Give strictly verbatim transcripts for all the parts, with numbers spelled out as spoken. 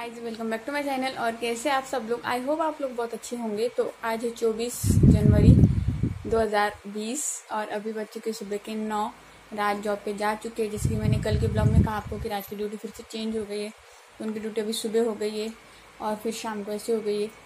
Guys, welcome back to my channel. और कैसे आप सब लोग? आई होप आप लोग बहुत अच्छे होंगे। तो आज है चौबीस जनवरी दो हज़ार बीस और अभी बज चुके सुबह के नौ। रात जॉब पे जा चुके हैं। जैसे कि मैंने कल के ब्लॉग में कहा आपको कि रात की ड्यूटी फिर से चेंज हो गई है। तो उनकी ड्यूटी अभी सुबह हो गई है और फिर शाम को ऐसे हो गई है,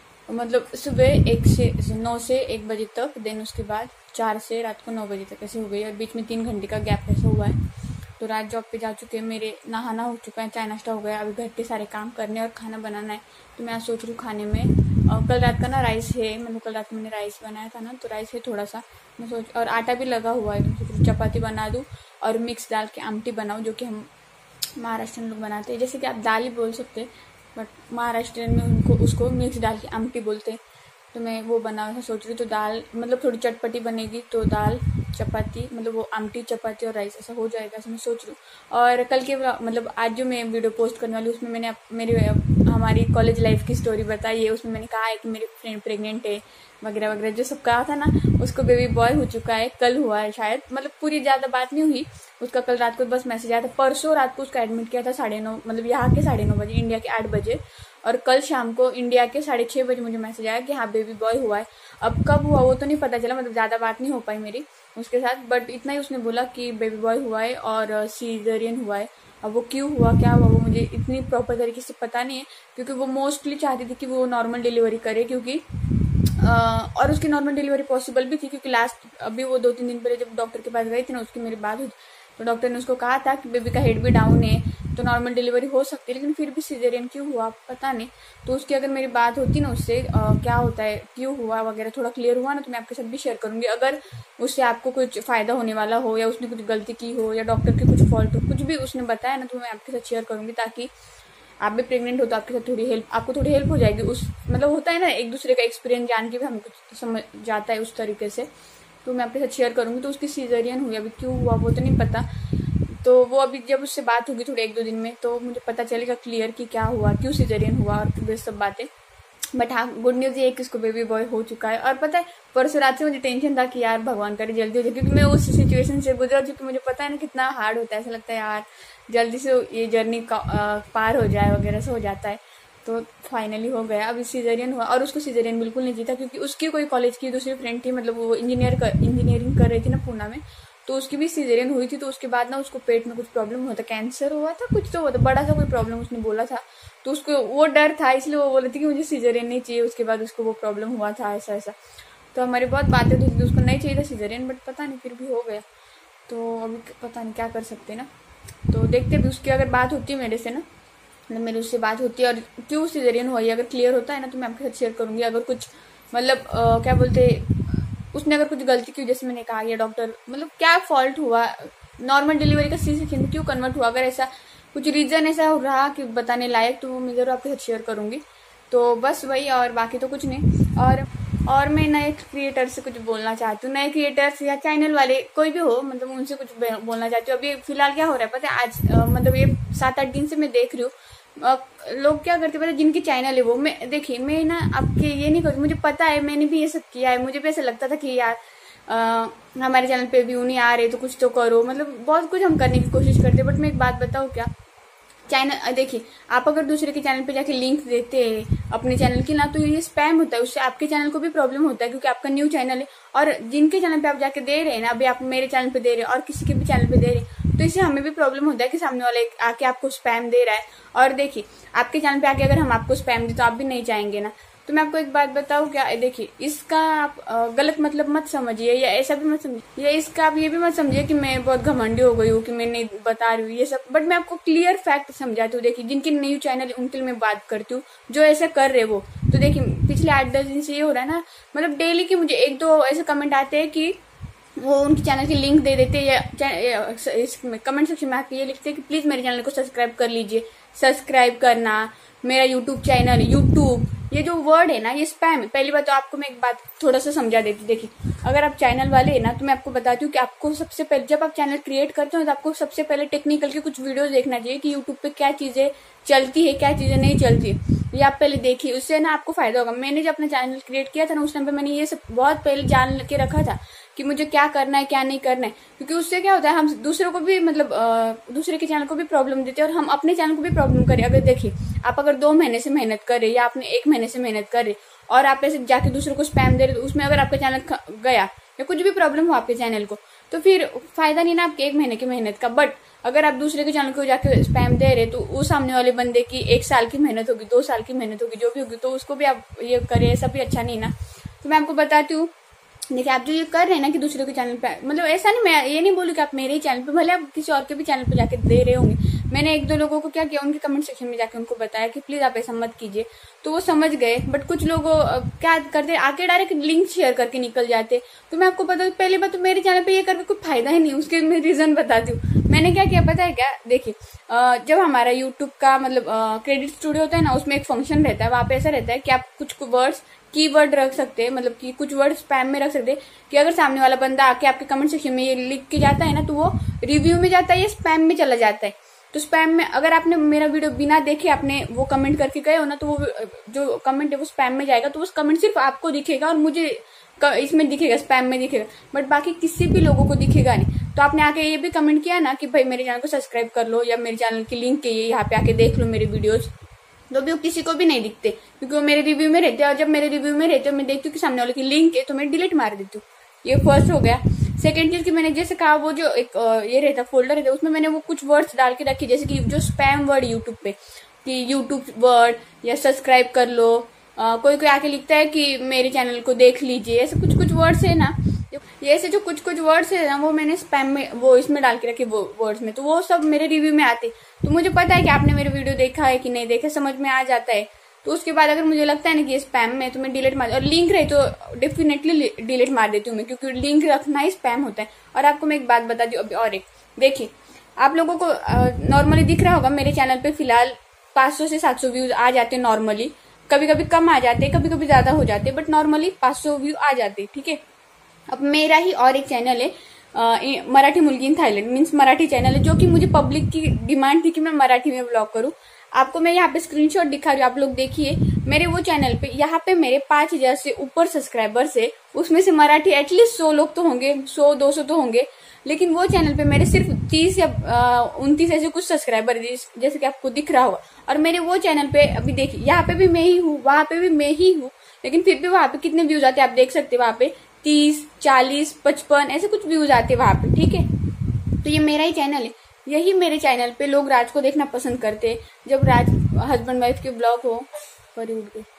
मतलब सुबह एक से नौ से एक बजे तक, देन उसके बाद चार से रात को नौ बजे तक ऐसे हो गई है और बीच में तीन घंटे का गैप ऐसा हुआ है। तो रात जॉब पे जा चुके हैं, मेरे नहाना हो चुका है, चाय नाश्ता हो गया, अभी घर के सारे काम करने और खाना बनाना है। तो मैं आज सोच रही हूँ खाने में और कल रात का ना राइस है, मतलब कल रात में मैंने राइस बनाया था ना, तो राइस है थोड़ा सा। मैं सोच और आटा भी लगा हुआ है, तो सोच रही चपाती बना दूँ और मिक्स दाल के आमटी बनाऊँ, जो कि हम महाराष्ट्रियन लोग बनाते हैं। जैसे कि आप दाल ही बोल सकते हैं, बट महाराष्ट्रियन में उनको उसको मिक्स दाल की आमटी बोलते हैं। तो मैं वो बना सोच रही हूँ। तो दाल मतलब थोड़ी चटपटी बनेगी, तो दाल चपाती, मतलब वो आमटी चपाती और राइस ऐसा हो जाएगा, ऐसा मैं सोच रही हूँ। और कल के मतलब आज जो मैं वीडियो पोस्ट करने वाली हूँ, उसमें मैंने मेरे हमारी कॉलेज लाइफ की स्टोरी बताई है। उसमें मैंने कहा है कि मेरी फ्रेंड प्रेग्नेंट है वगैरह वगैरह, जो सब कहा था ना। उसको बेबी बॉय हो चुका है, कल हुआ है शायद, मतलब पूरी ज़्यादा बात नहीं हुई उसका। कल रात को बस मैसेज आया था। परसों रात को उसका एडमिट किया था साढ़े नौ, मतलब यहाँ के साढ़े नौ बजे, इंडिया के आठ बजे। और कल शाम को इंडिया के साढ़े छः बजे मुझे मैसेज आया कि हाँ बेबी बॉय हुआ है। अब कब हुआ वो तो नहीं पता चला, मतलब ज़्यादा बात नहीं हो पाई मेरी उसके साथ, बट इतना ही उसने बोला कि बेबी बॉय हुआ है और सीजरियन हुआ है। अब वो क्यों हुआ, क्या हुआ, वो मुझे इतनी प्रॉपर तरीके से पता नहीं है, क्योंकि वो मोस्टली चाहती थी कि वो नॉर्मल डिलीवरी करे, क्योंकि आ, और उसकी नॉर्मल डिलीवरी पॉसिबल भी थी, क्योंकि लास्ट अभी वो दो तीन दिन पहले जब डॉक्टर के पास गई थी ना, उसकी मेरी बात हुई, तो डॉक्टर ने उसको कहा था कि बेबी का हेड भी डाउन है, तो नॉर्मल डिलीवरी हो सकती है, लेकिन फिर भी सिजेरियन क्यों हुआ पता नहीं। तो उसकी अगर मेरी बात होती ना उससे, क्या होता है, क्यों हुआ वगैरह, थोड़ा क्लियर हुआ ना, तो मैं आपके साथ भी शेयर करूंगी। अगर उससे आपको कुछ फायदा होने वाला हो, या उसने कुछ गलती की हो, या डॉक्टर के कुछ फॉल्ट हो, कुछ भी उसने बताया ना, तो मैं आपके साथ शेयर करूंगी, ताकि आप भी प्रेग्नेंट हो तो आपके साथ थोड़ी हेल्प, आपको थोड़ी हेल्प हो जाएगी। उस मतलब होता है ना, एक दूसरे का एक्सपीरियंस जान के भी हमें कुछ समझ जाता है उस तरीके से। तो मैं आपके साथ शेयर करूंगी। तो उसकी सीजरियन हुई, अभी क्यों हुआ वो तो नहीं पता। तो वो अभी जब उससे बात होगी थोड़े एक दो दिन में, तो मुझे पता चलेगा क्लियर कि क्या हुआ, क्यों सिजेरियन हुआ और ये सब बातें। बट हाँ, गुड न्यूज़ ये है कि उसको बेबी बॉय हो चुका है। और पता है परसों रात से मुझे टेंशन था कि यार भगवान करे जल्दी हो जाए, क्योंकि मैं उस सिचुएशन से गुजर चुकी, मुझे पता है ना कितना हार्ड होता है। ऐसा लगता है यार जल्दी से ये जर्नी पार हो जाए वगैरह से हो जाता है। तो फाइनली हो गया, अभी सीजरियन हुआ। और उसको सीजरियन बिल्कुल नहीं जीता, क्योंकि उसकी कोई कॉलेज की दूसरी फ्रेंड थी, मतलब वो इंजीनियर कर इंजीनियरिंग कर रही थी ना पूना में, तो उसकी भी सीजरियन हुई थी। तो उसके बाद ना उसको पेट में कुछ प्रॉब्लम हुआ था, कैंसर हुआ था, कुछ तो हुआ था, बड़ा सा कोई प्रॉब्लम उसने बोला था। तो उसको वो डर था, इसलिए वो बोली थी कि मुझे सीजरियन नहीं चाहिए। उसके बाद उसको वो प्रॉब्लम हुआ था ऐसा ऐसा। तो हमारी बहुत बातें हुई थी, उसको नहीं चाहिए था सीजरियन, बट पता नहीं फिर भी हो गया। तो अभी पता नहीं क्या कर सकते ना। तो देखते भी, उसकी अगर बात होती है मेरे से ना, मतलब मेरी उससे बात होती है और क्यों सीजरियन हुआ है अगर क्लियर होता है ना, तो मैं आपके साथ शेयर करूंगी। अगर कुछ मतलब आ, क्या बोलते, उसने अगर कुछ गलती की, जैसे मैंने कहा, या डॉक्टर मतलब क्या फॉल्ट हुआ, नॉर्मल डिलीवरी का सी सेक्शन में क्यों कन्वर्ट हुआ, अगर ऐसा कुछ रीजन ऐसा रहा कि बताने लायक, तो वो मैं जरूर आपके साथ शेयर करूंगी। तो बस वही, और बाकी तो कुछ नहीं। और और मैं नए क्रिएटर से कुछ बोलना चाहती हूँ, नए क्रिएटर्स या चैनल वाले कोई भी हो, मतलब उनसे कुछ बोलना चाहती हूँ। अभी फिलहाल क्या हो रहा है पता है, आज आ, मतलब ये सात आठ दिन से मैं देख रही हूँ लोग क्या करते पता है, जिनकी चैनल है वो, मैं देखिए मैं ना आपके ये नहीं करूँ, मुझे पता है मैंने भी ये सब किया है, मुझे भी ऐसा लगता था कि यार आ, हमारे चैनल पे व्यू नहीं आ रहे तो कुछ तो करो, मतलब बहुत कुछ हम करने की कोशिश करते। बट मैं एक बात बताऊँ क्या, चैनल देखिए, आप अगर दूसरे के चैनल पे जाके लिंक देते हैं अपने चैनल की ना, तो ये स्पैम होता है, उससे आपके चैनल को भी प्रॉब्लम होता है, क्योंकि आपका न्यू चैनल है। और जिनके चैनल पे आप जाके दे रहे हैं ना, अभी आप मेरे चैनल पे दे रहे हैं और किसी के भी चैनल पे दे रहे हैं, तो इससे हमें भी प्रॉब्लम होता है कि सामने वाले आके आपको स्पैम दे रहा है। और देखिए, आपके चैनल पे आके अगर हम आपको स्पैम दे तो आप भी नहीं चाहेंगे ना। तो मैं आपको एक बात बताऊँ क्या, देखिए इसका आप गलत मतलब मत समझिए, या ऐसा भी मत समझिए, या इसका आप ये भी मत समझिए कि मैं बहुत घमंडी हो गई हूँ कि मैं नहीं बता रही हूँ ये सब। बट मैं आपको क्लियर फैक्ट समझाती हूँ। देखिए, जिनके न्यू चैनल उनके लिए मैं बात करती हूँ, जो ऐसा कर रहे वो, तो देखिए पिछले आठ दस दिन से ये हो रहा है ना, मतलब डेली के मुझे एक दो ऐसे कमेंट आते हैं कि वो उनके चैनल की लिंक दे देते हैं, या कमेंट सेक्शन में आके ये लिखते हैं कि प्लीज मेरे चैनल को सब्सक्राइब कर लीजिए। सब्सक्राइब करना, मेरा यूट्यूब चैनल, यूट्यूब, ये जो वर्ड है ना ये स्पैम है। पहली बात तो आपको मैं एक बात थोड़ा सा समझा देती, देखिए अगर आप चैनल वाले है ना, तो मैं आपको बताती हूँ कि आपको सबसे पहले जब आप चैनल क्रिएट करते हो तो आपको सबसे पहले टेक्निकल के कुछ वीडियोस देखना चाहिए कि यूट्यूब पे क्या चीजें चलती है, क्या चीजें नहीं चलती, ये आप पहले देखिए, उससे ना आपको फायदा होगा। मैंने जब अपना चैनल क्रिएट किया था ना, उस टाइम पे मैंने ये सब बहुत पहले जान के रखा था कि मुझे क्या करना है क्या नहीं करना है, क्योंकि उससे क्या होता है हम दूसरों को भी मतलब दूसरे के चैनल को भी प्रॉब्लम देते हैं और हम अपने चैनल को भी प्रॉब्लम करें। अगर देखिए आप अगर दो महीने से मेहनत कर रहे या आपने एक महीने से मेहनत कर रहे और आप ऐसे जाके दूसरों को स्पैम दे रहे, तो उसमें अगर आपका चैनल गया या कुछ भी प्रॉब्लम हो आपके चैनल को, तो फिर फायदा नहीं ना आपके एक महीने की मेहनत का। बट अगर आप दूसरे के चैनल को जाके स्पैम दे रहे, तो उस सामने वाले बंदे की एक साल की मेहनत होगी, दो साल की मेहनत होगी, जो भी होगी, तो उसको भी आप ये करें, ऐसा भी अच्छा नहीं ना। तो मैं आपको बताती हूँ, देखिए आप जो ये कर रहे हैं ना कि दूसरे के चैनल पे, मतलब ऐसा नहीं, मैं ये नहीं बोलूँ कि आप मेरे ही चैनल पे, भले आप किसी और के भी चैनल पे जाके दे रहे होंगे। मैंने एक दो लोगों को क्या किया, उनके कमेंट सेक्शन में जाके उनको बताया कि प्लीज आप ऐसा मत कीजिए, तो वो समझ गए। बट कुछ लोग क्या करते, आके डायरेक्ट लिंक शेयर करके निकल जाते। तो मैं आपको बता, पहली बात तो मेरे चैनल पे ये करके कोई फायदा ही नहीं, उसके मैं रीजन बताती हूँ। मैंने क्या किया पता है क्या, देखिए जब हमारा यूट्यूब का मतलब क्रेडिट स्टूडियो होता है ना, उसमें एक फंक्शन रहता है, वहाँ पे ऐसा रहता है कि आप कुछ वर्ड्स कीवर्ड रख सकते हैं, मतलब कि कुछ वर्ड स्पैम में रख सकते हैं, कि अगर सामने वाला बंदा आके आपके कमेंट सेक्शन में ये लिख के जाता है ना, तो वो रिव्यू में जाता है या स्पैम में चला जाता है। तो स्पैम में अगर आपने मेरा वीडियो बिना देखे आपने वो कमेंट करके गए हो ना, तो वो जो कमेंट है वो स्पैम में जाएगा, तो उस कमेंट सिर्फ आपको दिखेगा और मुझे इसमें दिखेगा, स्पैम में दिखेगा, बट बाकी किसी भी लोगों को दिखेगा नहीं। तो आपने आके ये भी कमेंट किया ना कि भाई मेरे चैनल को सब्सक्राइब कर लो, या मेरे चैनल की लिंक है ये, यहाँ पे आके देख लो मेरे वीडियोज, तो भी वो किसी को भी नहीं दिखते, क्योंकि वो मेरे रिव्यू में रहते हैं। और जब मेरे रिव्यू में रहते हैं, मैं देखती हूँ कि सामने वाले की लिंक है, तो मैं डिलीट मार देती हूँ। ये फर्स्ट हो गया। सेकंड चीज की मैंने जैसे कहा, वो जो एक ये रहता फोल्डर रहता, उसमें मैंने वो कुछ वर्ड्स डाल के रखे, जैसे कि जो स्पैम वर्ड यूट्यूब पे, कि यूट्यूब वर्ड या सब्सक्राइब कर लो, आ, कोई कोई आके लिखता है कि मेरे चैनल को देख लीजिए, ऐसे कुछ कुछ वर्ड्स है ना, ये ऐसे जो कुछ कुछ वर्ड्स है ना, वो मैंने स्पैम में वो इसमें डाल के रखे वो वर्ड्स में, तो वो सब मेरे रिव्यू में आते। तो मुझे पता है कि आपने मेरे वीडियो देखा है कि नहीं देखा, समझ में आ जाता है। तो उसके बाद अगर मुझे लगता है ना कि ये स्पैम में, तो मैं डिलीट मार, और लिंक रहे तो डेफिनेटली डिलीट मार देती हूँ मैं, क्योंकि लिंक रखना ही स्पैम होता है। और आपको मैं एक बात बता दूं, और एक देखिए, आप लोगों को नॉर्मली दिख रहा होगा मेरे चैनल पे फिलहाल पाँच सौ से सात सौ व्यूज आ जाते हैं नॉर्मली, कभी कभी कम आ जाते, कभी कभी ज्यादा हो जाते, बट नॉर्मली पाँच सौ व्यू आ जाते, ठीक है। अब मेरा ही और एक चैनल है मराठी मुलगी in Thailand, means Marathi channel है, जो कि मुझे पब्लिक की डिमांड थी कि मैं मराठी में ब्लॉग करूं। आपको मैं यहाँ पे स्क्रीनशॉट दिखा रही हूँ, आप लोग देखिए मेरे वो चैनल पे, यहाँ पे मेरे पांच हजार से ऊपर सब्सक्राइबर्स है, उसमें से मराठी एटलीस्ट सौ लोग तो होंगे, सौ दो सौ तो होंगे। लेकिन वो चैनल पे मेरे सिर्फ तीस या उनतीस ऐसे कुछ सब्सक्राइबर है, जैसे कि आपको दिख रहा होगा। और मेरे वो चैनल पे अभी देखिए, यहाँ पे भी मैं ही हूँ, वहां पे भी मैं ही हूँ, लेकिन फिर भी वहां पे कितने व्यूज आते हैं आप देख सकते हैं, वहां पे तीस चालीस पचपन ऐसे कुछ व्यूज आते हैं वहां पे, ठीक है। तो ये मेरा ही चैनल है, यही मेरे चैनल पे लोग राज को देखना पसंद करते हैं। जब राज हस्बैंड वाइफ के ब्लॉग हो, परी उठ गई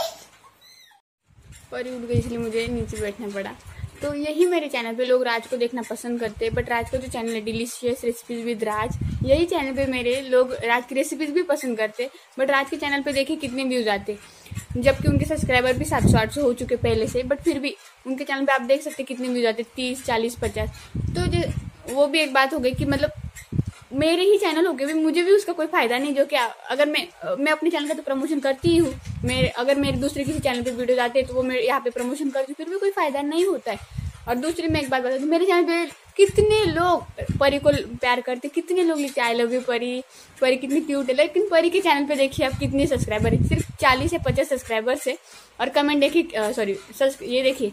परी उठ गई इसलिए मुझे नीचे बैठना पड़ा। तो यही मेरे चैनल पे लोग राज को देखना पसंद करते हैं। बट राज का जो चैनल है डिलीशियस रेसिपीज विद राज, यही चैनल पे मेरे लोग राज की रेसिपीज भी पसंद करते हैं। बट राज के चैनल पे देखिए कितने व्यूज आते, जबकि उनके सब्सक्राइबर भी सात सौ आठ सौ हो चुके पहले से, बट फिर भी उनके चैनल पे आप देख सकते कितने व्यूज आते, तीस चालीस पचास। तो वो भी एक बात हो गई कि मतलब मेरे ही चैनल हो गए भी, मुझे भी उसका कोई फायदा नहीं। जो कि अगर मैं मैं अपने चैनल का तो प्रमोशन करती ही हूँ, मेरे अगर मेरे दूसरे किसी चैनल पे वीडियो आते हैं तो वो मेरे यहाँ पे प्रमोशन करती, फिर भी कोई फायदा नहीं होता है। और दूसरी मैं एक बात बता दूँ, मेरे चैनल पे कितने लोग परी को प्यार करते, कितने लोग लिखते आई लव यू परी, परी कितनी क्यूट है, लेकिन परी के चैनल पे देखिए आप कितने सब्सक्राइबर है, सिर्फ चालीस या पचास सब्सक्राइबर्स है। और कमेंट देखिए, सॉरी ये देखिए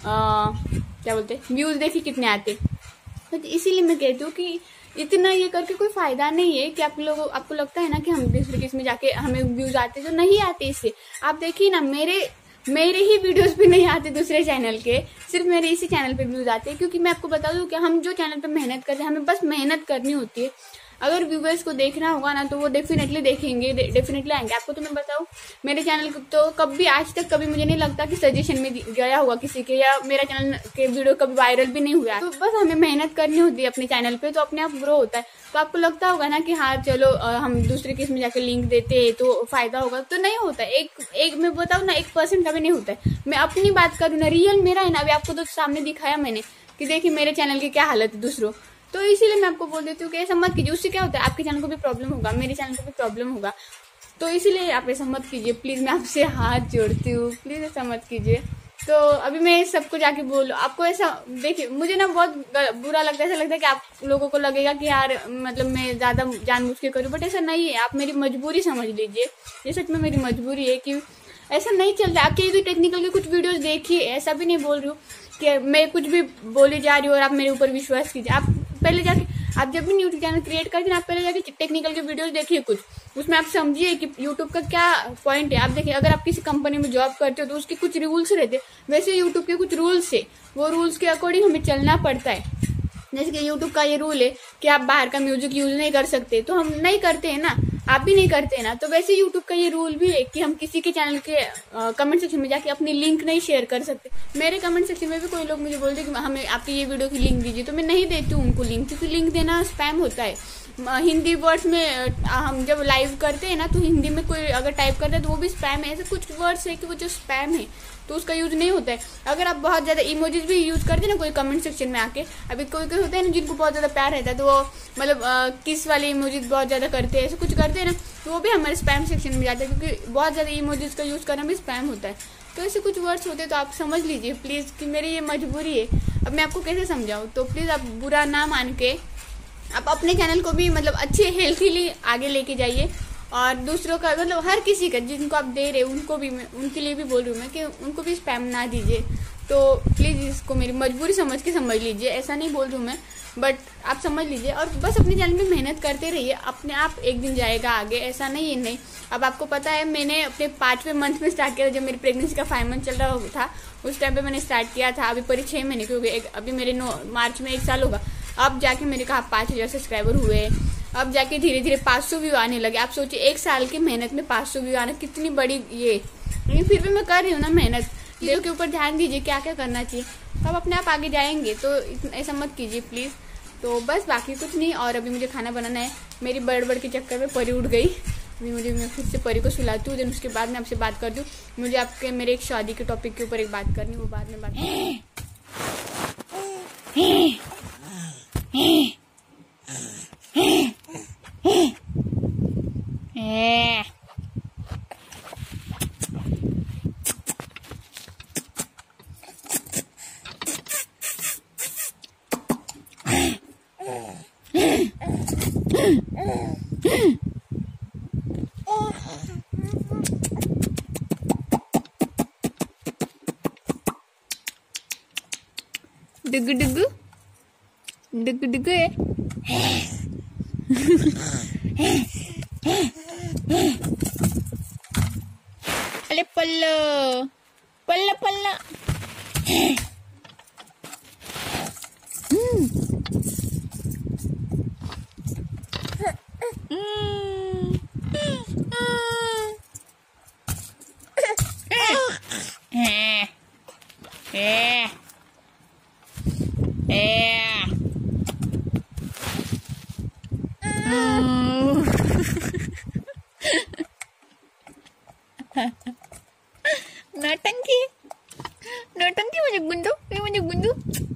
क्या बोलते हैं, व्यूज देखिए कितने आते। तो इसीलिए मैं कहती हूँ कि इतना ये करके कोई फायदा नहीं है कि आप लोगों आपको लगता है ना कि हम दूसरे किस में जाके हमें व्यूज आते, जो नहीं आते। इससे आप देखिए ना, मेरे मेरे ही वीडियोस पे नहीं आते दूसरे चैनल के, सिर्फ मेरे इसी चैनल पे व्यूज आते हैं। क्योंकि मैं आपको बता दूं कि हम जो चैनल पे मेहनत करते हैं, हमें बस मेहनत करनी होती है। अगर व्यूवर्स को देखना होगा ना, तो वो डेफिनेटली देखेंगे, डेफिनेटली आएंगे। आपको तो मैं बताऊं, मेरे चैनल तो कभी आज तक कभी मुझे नहीं लगता कि सजेशन में गया होगा किसी के, या मेरा चैनल के वीडियो कभी वायरल भी नहीं हुआ। तो बस हमें मेहनत करनी होती है अपने चैनल पे, तो अपने आप ग्रो होता है। तो आपको लगता होगा ना कि हाँ चलो हम दूसरे के इसमें जाकर लिंक देते तो फायदा होगा, तो नहीं होता। एक एक मैं बताऊँ ना, एक परसेंट का भी नहीं होता है। मैं अपनी बात करूँ ना, रियल मेरा है ना, अभी आपको तो सामने दिखाया मैंने कि देखिए मेरे चैनल की क्या हालत है दूसरों। तो इसीलिए मैं आपको बोल देती हूँ कि ऐसा मत कीजिए, उससे क्या होता है आपके चैनल को भी प्रॉब्लम होगा, मेरे चैनल को भी प्रॉब्लम होगा। तो इसीलिए आप ऐसा मत कीजिए प्लीज, मैं आपसे हाथ जोड़ती हूँ, प्लीज ऐसा मत कीजिए। तो अभी मैं सबको जाके बोल, आपको ऐसा देखिए, मुझे ना बहुत बुरा लगता है, ऐसा लगता है कि आप लोगों को लगेगा कि यार मतलब मैं ज्यादा जानबूझ के करूँ, बट ऐसा नहीं है। आप मेरी मजबूरी समझ लीजिए, ये सच में मेरी मजबूरी है कि ऐसा नहीं चलता। आप कहीं भी टेक्निकल के कुछ वीडियोस देखिए, ऐसा भी नहीं बोल रही हूँ कि मैं कुछ भी बोली जा रही हूँ और आप मेरे ऊपर विश्वास कीजिए। आप पहले जाके आप जब भी यूट्यूब चैनल क्रिएट करते हैं आप पहले जाके टेक्निकल के वीडियोस देखिए, कुछ उसमें आप समझिए कि यूट्यूब का क्या पॉइंट है। आप देखिए, अगर आप किसी कंपनी में जॉब करते हो तो उसके कुछ रूल्स रहते हैं, वैसे यूट्यूब के कुछ रूल्स है, वो रूल्स के अकॉर्डिंग हमें चलना पड़ता है। जैसे कि यूट्यूब का ये रूल है कि आप बाहर का म्यूजिक यूज नहीं कर सकते, तो हम नहीं करते हैं ना, आप भी नहीं करते हैं ना। तो वैसे यूट्यूब का ये रूल भी है कि हम किसी के चैनल के कमेंट सेक्शन में जाके अपनी लिंक नहीं शेयर कर सकते। मेरे कमेंट सेक्शन में भी कोई लोग मुझे बोलते कि हमें आपकी ये वीडियो की लिंक दीजिए, तो मैं नहीं देती हूँ उनको लिंक, क्योंकि लिंक देना स्पैम होता है। हिंदी वर्ड्स में हम जब लाइव करते हैं ना तो हिंदी में कोई अगर टाइप करते हैं तो वो भी स्पैम है। ऐसे कुछ वर्ड्स है कि वो जो स्पैम है तो उसका यूज नहीं होता है। अगर आप बहुत ज्यादा इमोजीज भी यूज करते हैं ना कोई कमेंट सेक्शन में आके, अभी कोई कोई होते हैं ना जिनको बहुत ज्यादा प्यार रहता है तो वो मतलब किस वाले इमोजीज बहुत ज्यादा करते हैं, ऐसे कुछ करते हैं ना, तो वो भी हमारे स्पैम सेक्शन में जाते हैं, क्योंकि बहुत ज्यादा इमोजीज का यूज करना भी स्पैम होता है। तो ऐसे कुछ वर्ड्स होते हैं, तो आप समझ लीजिए प्लीज कि मेरी ये मजबूरी है। अब मैं आपको कैसे समझाऊँ, तो प्लीज आप बुरा ना मान के आप अपने चैनल को भी मतलब अच्छे हेल्थीली आगे लेके जाइए, और दूसरों का मतलब हर किसी का जिनको आप दे रहे उनको भी मैं उनके लिए भी बोल रही हूँ मैं कि उनको भी स्पैम ना दीजिए। तो प्लीज़ इसको मेरी मजबूरी समझ के समझ लीजिए, ऐसा नहीं बोल रही हूँ मैं, बट आप समझ लीजिए। और बस अपने चैनल में मेहनत करते रहिए, अपने आप एक दिन जाएगा आगे, ऐसा नहीं है नहीं। अब आपको पता है मैंने अपने पाँचवें मंथ में स्टार्ट किया था, जब मेरी प्रेगनेंसी का फाइव मंथ चल रहा था उस टाइम पे मैंने स्टार्ट किया था। अभी परी छः महीने के हो गए, अभी मेरे नौ मार्च में एक साल होगा। अब जाके मेरे कहा पाँच हज़ार सब्सक्राइबर हुए, अब जाके धीरे धीरे पाँच सौ व्यू आने लगे। आप सोचिए एक साल की मेहनत में पाँच सौ व्यू आना कितनी बड़ी ये, लेकिन फिर भी मैं कर रही हूँ ना मेहनत। चीज़ों के ऊपर ध्यान दीजिए क्या क्या करना चाहिए, तो आप अपने आप आगे जाएंगे। तो ऐसा मत कीजिए प्लीज़। तो बस बाकी कुछ नहीं। और अभी मुझे खाना बनाना है, मेरी बड़ बड़ के चक्कर में परी उठ गई। अभी मुझे मैं खुद से परी को सुलाती हूँ, देन उसके बाद मैं आपसे बात कर दूँ। मुझे आपके मेरे एक शादी के टॉपिक के ऊपर एक बात करनी, वो बाद में बात करनी। डुगु डुगु डुगु डुगु है। अरे पल्लो पल्ला पल्ला नौटंकी नौटंकी मुझे गुंदो, ये मुझे गुंदो।